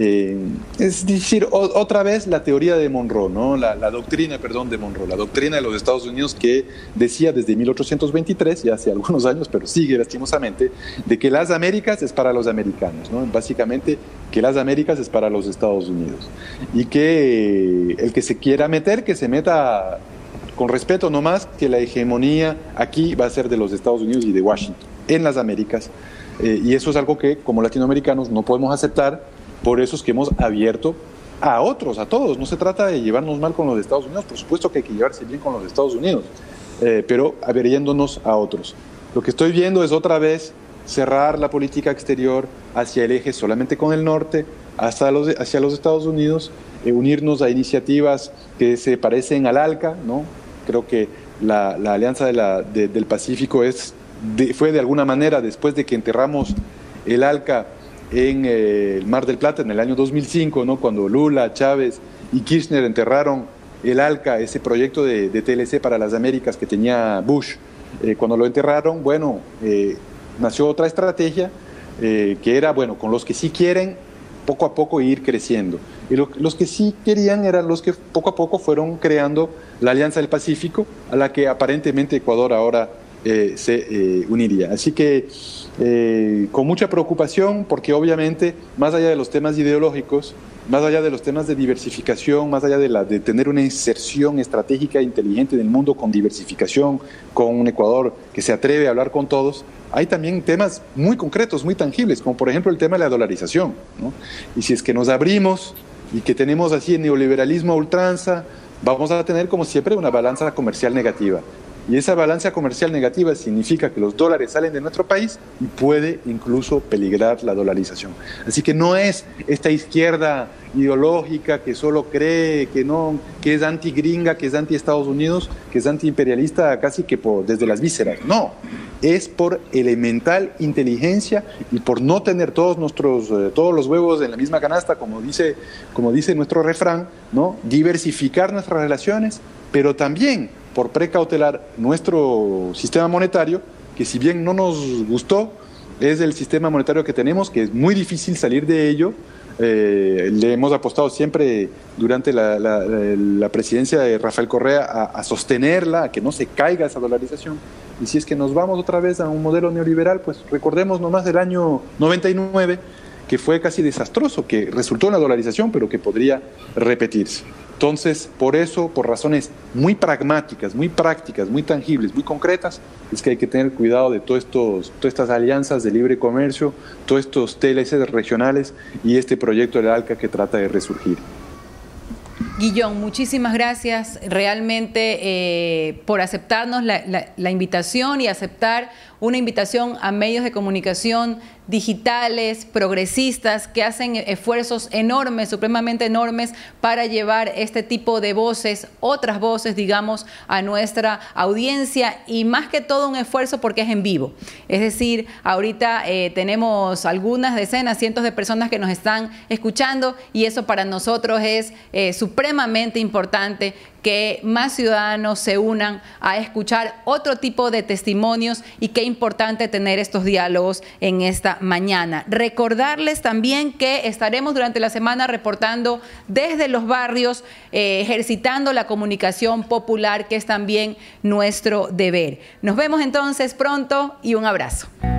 S2: Es decir, otra vez la teoría de Monroe, ¿no? la doctrina de Monroe, la doctrina de los Estados Unidos que decía desde 1823, ya hace algunos años, pero sigue lastimosamente, de que las Américas es para los americanos, ¿no? Básicamente que las Américas es para los Estados Unidos, y que el que se quiera meter, que se meta con respeto nomás, que la hegemonía aquí va a ser de los Estados Unidos y de Washington, en las Américas, y eso es algo que como latinoamericanos no podemos aceptar. Por eso es que hemos abierto a otros, a todos. No se trata de llevarnos mal con los Estados Unidos, por supuesto que hay que llevarse bien con los Estados Unidos, pero abriéndonos a otros. Lo que estoy viendo es otra vez cerrar la política exterior hacia el eje solamente con el norte, hacia los Estados Unidos, unirnos a iniciativas que se parecen al ALCA, ¿no? Creo que la Alianza del Pacífico fue de alguna manera, después de que enterramos el ALCA en el Mar del Plata en el año 2005, ¿no? Cuando Lula, Chávez y Kirchner enterraron el ALCA, ese proyecto de TLC para las Américas que tenía Bush. Cuando lo enterraron, bueno, nació otra estrategia que era, bueno, con los que sí quieren poco a poco ir creciendo. Y los que sí querían eran los que poco a poco fueron creando la Alianza del Pacífico, a la que aparentemente Ecuador ahora se uniría. Así que con mucha preocupación, porque obviamente más allá de los temas ideológicos, más allá de los temas de diversificación, más allá de tener una inserción estratégica e inteligente en el mundo con diversificación, con un Ecuador que se atreve a hablar con todos, hay también temas muy concretos, muy tangibles, como por ejemplo el tema de la dolarización, ¿no? Y si es que nos abrimos y que tenemos así el neoliberalismo a ultranza, vamos a tener como siempre una balanza comercial negativa. Y esa balanza comercial negativa significa que los dólares salen de nuestro país y puede incluso peligrar la dolarización. Así que no es esta izquierda ideológica que solo cree que es anti-gringa, que es anti-Estados Unidos, que es anti-imperialista casi que desde las vísceras. No, es por elemental inteligencia y por no tener todos los huevos en la misma canasta, como dice nuestro refrán, ¿no? Diversificar nuestras relaciones, pero también por precautelar nuestro sistema monetario, que si bien no nos gustó, es el sistema monetario que tenemos, que es muy difícil salir de ello. Le hemos apostado siempre durante la presidencia de Rafael Correa a sostenerla, a que no se caiga esa dolarización. Y si es que nos vamos otra vez a un modelo neoliberal, pues recordemos nomás del año 99, que fue casi desastroso, que resultó en la dolarización, pero que podría repetirse. Entonces, por eso, por razones muy pragmáticas, muy prácticas, muy tangibles, muy concretas, es que hay que tener cuidado de todas estas alianzas de libre comercio, todos estos TLC regionales y este proyecto del ALCA que trata de resurgir.
S1: Guillón, muchísimas gracias realmente por aceptarnos la invitación y aceptar una invitación a medios de comunicación digitales, progresistas, que hacen esfuerzos enormes, supremamente enormes, para llevar este tipo de voces, otras voces, digamos, a nuestra audiencia, y más que todo un esfuerzo porque es en vivo. Es decir, ahorita tenemos algunas decenas, cientos de personas que nos están escuchando, y eso para nosotros es supremamente importante, que más ciudadanos se unan a escuchar otro tipo de testimonios, y qué importante tener estos diálogos en esta mañana. Recordarles también que estaremos durante la semana reportando desde los barrios, ejercitando la comunicación popular, que es también nuestro deber. Nos vemos entonces pronto y un abrazo.